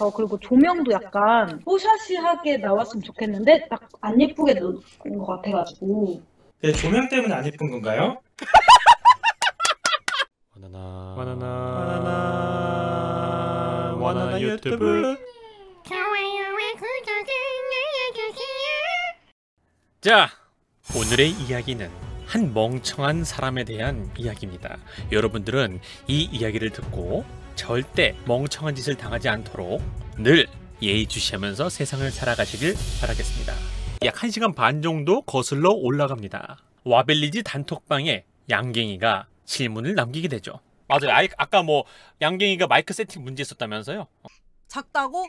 그리고 조명도 약간 뽀샤시하게 나왔으면 좋겠는데 딱 안 예쁘게 넣은 것 같아가지고. 네, 조명 때문에 안 예쁜 건가요? 바나나 유튜브. 자, 오늘의 이야기는 한 멍청한 사람에 대한 이야기입니다. 여러분들은 이 이야기를 듣고 절대 멍청한 짓을 당하지 않도록 늘 예의주시하면서 세상을 살아가시길 바라겠습니다. 약 1시간 반 정도 거슬러 올라갑니다. 와벨리지 단톡방에 양갱이가 질문을 남기게 되죠. 맞아요. 아까 뭐 양갱이가 마이크 세팅 문제 있었다면서요? 작다고?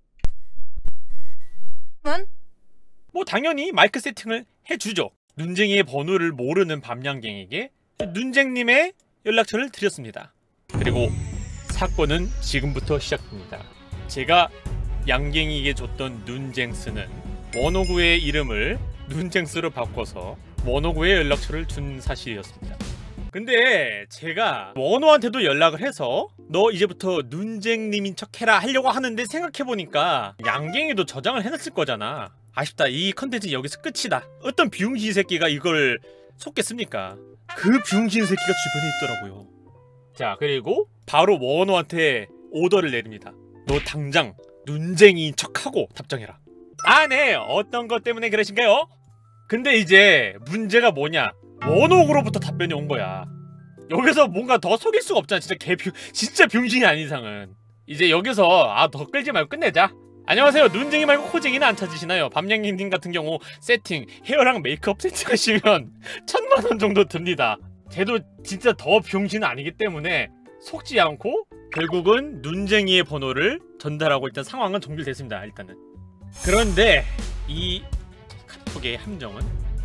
뭐 당연히 마이크 세팅을 해주죠. 눈쟁이의 번호를 모르는 밤양갱에게 눈쟁님의 연락처를 드렸습니다. 그리고 사건은 지금부터 시작됩니다. 제가 양갱이에게 줬던 눈쟁스는 원호구의 이름을 눈쟁스로 바꿔서 원호구의 연락처를 준 사실이었습니다. 근데 제가 원호한테도 연락을 해서 너 이제부터 눈쟁님인 척 해라 하려고 하는데 생각해보니까 양갱이도 저장을 해놨을 거잖아. 아쉽다. 이 컨텐츠는 여기서 끝이다. 어떤 비용신 새끼가 이걸 속겠습니까? 그 비용신 새끼가 주변에 있더라고요. 자, 그리고 바로 원호한테 오더를 내립니다. 너 당장 눈쟁이인 척하고 답장해라. 아, 네. 어떤 것 때문에 그러신가요? 근데 이제 문제가 뭐냐, 원호구로부터 답변이 온 거야. 여기서 뭔가 더 속일 수가 없잖아. 진짜 병신이 아닌 이상은. 이제 여기서 더 끌지 말고 끝내자. 안녕하세요. 눈쟁이 말고 코쟁이는 안 찾으시나요? 밤양님 같은 경우 세팅, 헤어랑 메이크업 세팅하시면 1000만원 정도 듭니다. 쟤도 진짜 더 병신은 아니기 때문에 속지 않고 결국은 눈쟁이의 번호를 전달하고 일단 상황은 종결됐습니다. 일단은. 그런데 이 카톡의 함정은,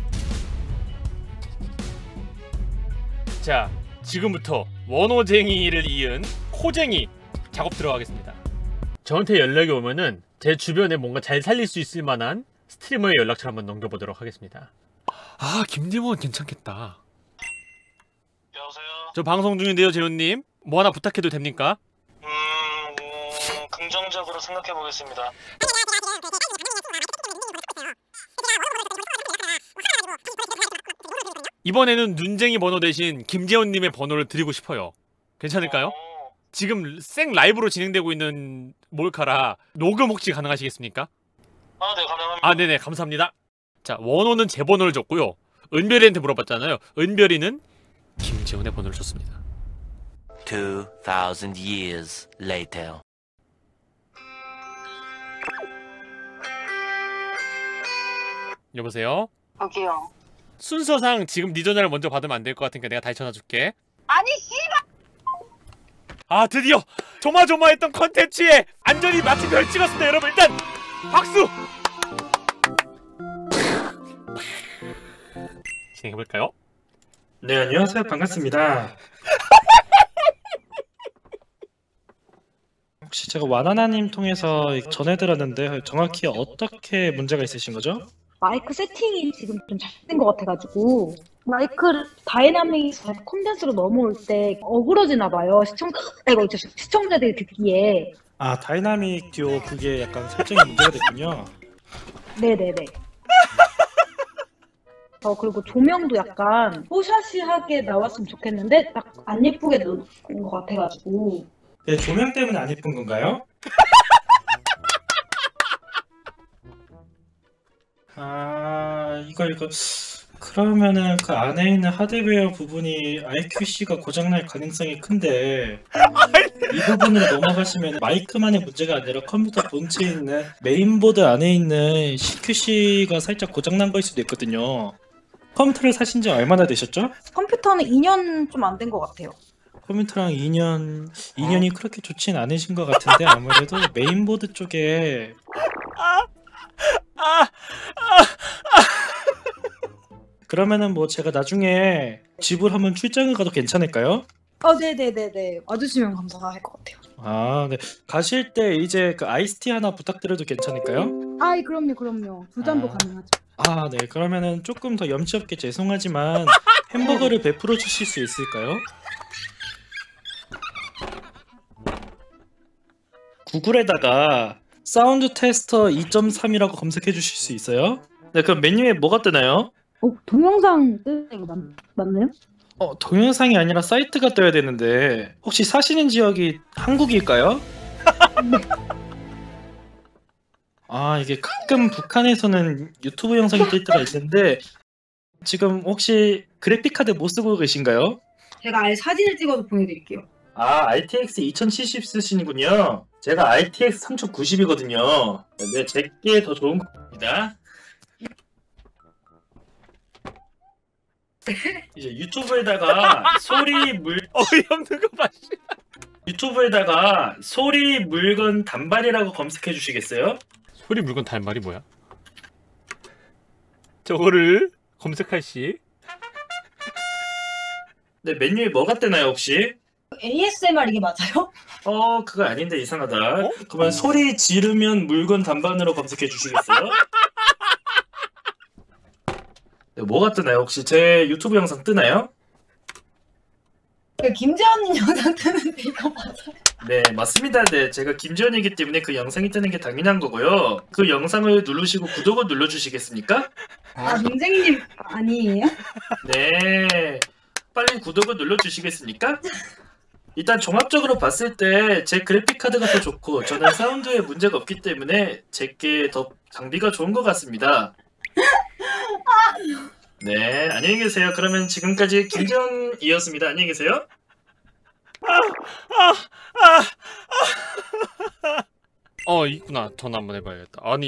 자, 지금부터 원호쟁이를 이은 코쟁이 작업 들어가겠습니다. 저한테 연락이 오면은 제 주변에 뭔가 잘 살릴 수 있을 만한 스트리머의 연락처를 한번 넘겨보도록 하겠습니다. 김대원 괜찮겠다. 여보세요? 저 방송 중인데요, 재훈님. 뭐 하나 부탁해도 됩니까? 긍정적으로 생각해보겠습니다. 이번에는 눈쟁이 번호 대신 김재훈님의 번호를 드리고 싶어요. 괜찮을까요? 지금 생 라이브로 진행되고 있는 몰카라 녹음 혹시 가능하시겠습니까? 네, 가능합니다. 네네, 감사합니다. 자, 원호는 제 번호를 줬고요. 은별이한테 물어봤잖아요. 은별이는 김재훈의 번호를 줬습니다. 2000 years later. 여보세요? 여기요. 순서상 지금 네 전화를 먼저 받으면 안 될 것 같으니까 내가 다시 전화 줄게. 아니 씨발! 드디어 조마조마했던 컨텐츠에 안전히 마치 별 찍었습니다. 여러분, 일단 박수! 진행해볼까요? 네, 안녕하세요. 반갑습니다. 혹시 제가 와나나님 통해서 전해드렸는데 정확히 어떻게 문제가 있으신 거죠? 마이크 세팅이 지금 좀 잘된 것 같아가지고 마이크를 다이나믹 콘덴서로 넘어올 때 어그러지나 봐요. 시청자들이 듣기에. 다이나믹 듀오 그게 약간 설정이 문제가 됐군요. 네네네. 그리고 조명도 약간 뽀샤시하게 나왔으면 좋겠는데 딱 안 예쁘게 넣은 것 같아가지고. 네, 조명 때문에 안 예쁜 건가요? 이거 그러면은 그 안에 있는 하드웨어 부분이 IQC가 고장날 가능성이 큰데 이 부분으로 넘어가시면 마이크만의 문제가 아니라 컴퓨터 본체에 있는 메인보드 안에 있는 CQC가 살짝 고장난 거일 수도 있거든요. 컴퓨터를 사신 지 얼마나 되셨죠? 컴퓨터는 2년 좀 안 된 것 같아요. 컴퓨터랑 2년이 그렇게 좋진 않으신 것 같은데 아무래도 메인보드 쪽에 그러면은 뭐 제가 나중에 집을 한번 출장을 가도 괜찮을까요? 네네네네. 와주시면 감사할 것 같아요. 네. 가실 때 이제 그 아이스티 하나 부탁드려도 괜찮을까요? 그럼요. 두 잔도 가능하죠. 네. 그러면은 조금 더 염치 없게 죄송하지만 햄버거를 베풀어 주실 수 있을까요? 구글에다가 사운드 테스터 2.3이라고 검색해 주실 수 있어요? 네, 그럼 메뉴에 뭐가 뜨나요? 동영상 뜨는 거 맞나요? 동영상이 아니라 사이트가 떠야 되는데 혹시 사시는 지역이 한국일까요? 아, 이게 가끔 북한에서는 유튜브 영상이 뜰 때가 있는데 지금 혹시 그래픽카드 못 쓰고 계신가요? 제가 아예 사진을 찍어서 보내드릴게요. 아, RTX 2070 쓰시는군요. 제가 RTX 3090이거든요. 네, 제게 더 좋은 겁니다. 이제 유튜브에다가 어이없는 거 봐. 유튜브에다가 소리 물건 단발이라고 검색해 주시겠어요? 소리 물건 단말이 뭐야? 저거를 검색할 시. 네, 메뉴에 뭐가 뜨나요 혹시? ASMR 이게 맞아요? 그거 아닌데 이상하다. 그러면 소리 지르면 물건 단반으로 검색해 주시겠어요? 네, 뭐가 뜨나요? 혹시 제 유튜브 영상 뜨나요? 김재원님 영상 뜨는데 이거 맞아요? 네, 맞습니다. 네, 제가 김지현이기 때문에 그 영상이 뜨는 게 당연한 거고요. 그 영상을 누르시고 구독을 눌러주시겠습니까? 눈쟁이님 아니에요? 네, 빨리 구독을 눌러주시겠습니까? 일단 종합적으로 봤을 때 제 그래픽 카드가 더 좋고 저는 사운드에 문제가 없기 때문에 제게 더 장비가 좋은 것 같습니다. 네, 안녕히 계세요. 그러면 지금까지 김지현이었습니다. 안녕히 계세요. 있구나. 전화 한번 해봐야겠다. 아니,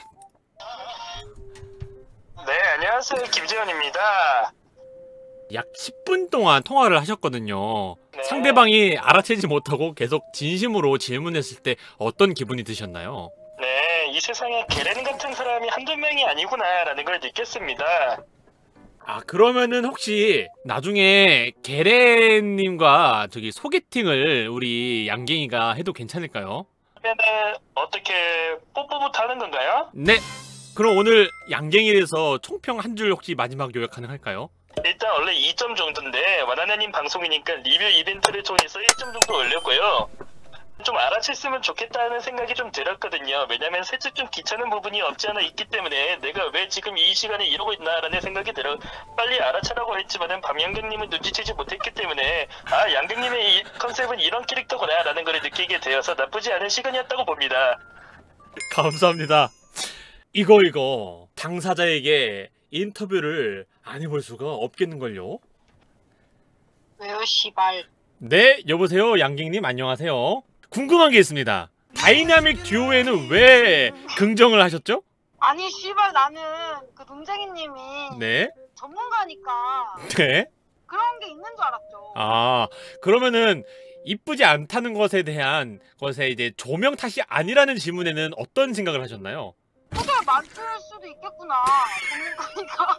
네, 안녕하세요. 김재현입니다. 약 10분 동안 통화를 하셨거든요. 네. 상대방이 알아채지 못하고 계속 진심으로 질문했을 때 어떤 기분이 드셨나요? 네, 이 세상에 게렌 같은 사람이 한두 명이 아니구나라는 걸 느꼈습니다. 그러면은 혹시 나중에 게렌님과 소개팅을 우리 양갱이가 해도 괜찮을까요? 그러면은 어떻게 뽀뽀부터 하는 건가요? 네. 그럼 오늘 양갱이에 대해서 총평 한 줄 혹시 마지막 요약 가능할까요? 일단 원래 2점 정도인데 와나나님 방송이니까 리뷰 이벤트를 통해서 1점 정도 올렸고요. 좀 알아챘으면 좋겠다는 생각이 좀 들었거든요. 왜냐면 살짝 좀 귀찮은 부분이 없지 않아 있기 때문에 내가 왜 지금 이 시간에 이러고 있나라는 생각이 들어 빨리 알아채라고 했지만은 밤양갱님은 눈치채지 못했기 때문에 양갱님의 이 컨셉은 이런 캐릭터구나 라는 걸 느끼게 되어서 나쁘지 않은 시간이었다고 봅니다. 감사합니다. 이거 당사자에게 인터뷰를 안 해볼 수가 없겠는걸요? 왜요 씨발. 네, 여보세요. 양갱님 안녕하세요. 궁금한 게 있습니다. 다이나믹 듀오에는 왜 긍정을 하셨죠? 아니 씨발 나는 그 눈쟁이님이 네. 전문가니까 네. 그런 게 있는 줄 알았죠. 그러면은 이쁘지 않다는 것에 대한 것에 이제 조명 탓이 아니라는 질문에는 어떤 생각을 하셨나요? 그걸 만들 수도 있겠구나. 전문가니까.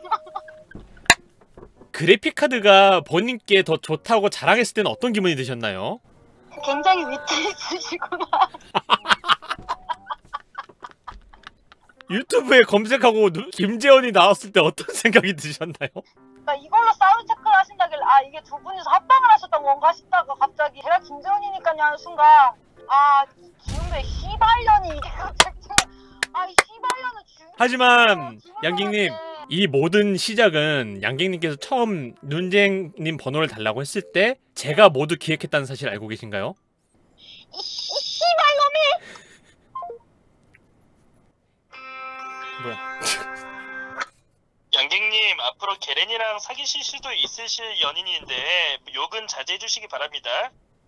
그래픽 카드가 본인께 더 좋다고 자랑했을 때는 어떤 기분이 드셨나요? 굉장히 위트 있으시구나. 유튜브에 검색하고 김재원이 나왔을 때 어떤 생각이 드셨나요? 나 이걸로 사운드 체크를 하신다길래 이게 두 분이서 합방을 하셨던 건가 싶다가 갑자기 제가 김재원이니까요 하는 순간 기운배 씨발년이 이게 갑자기 씨발년은 하지만 양갱님 이 모든 시작은 양갱님께서 처음 눈쟁님 번호를 달라고 했을 때 제가 모두 기획했다는 사실 알고 계신가요? 이 씨발놈이! 뭐야? 양갱님 앞으로 게렌이랑 사귀실 수도 있으실 연인인데 욕은 자제해 주시기 바랍니다.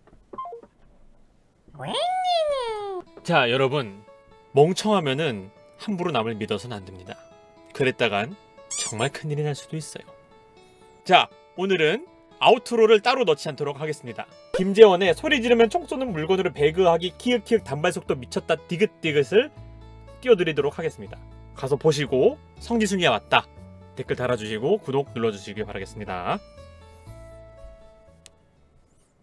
자, 여러분, 멍청하면은 함부로 남을 믿어서는 안 됩니다. 그랬다간 정말 큰일이 날 수도 있어요. 자, 오늘은 아우트로를 따로 넣지 않도록 하겠습니다. 김재원의 소리 지르면 총 쏘는 물건으로 배그하기 키읔키읔 단발속도 미쳤다 디귿디귿을 띄워드리도록 하겠습니다. 가서 보시고 성지순이야 맞다 댓글 달아주시고 구독 눌러주시기 바라겠습니다.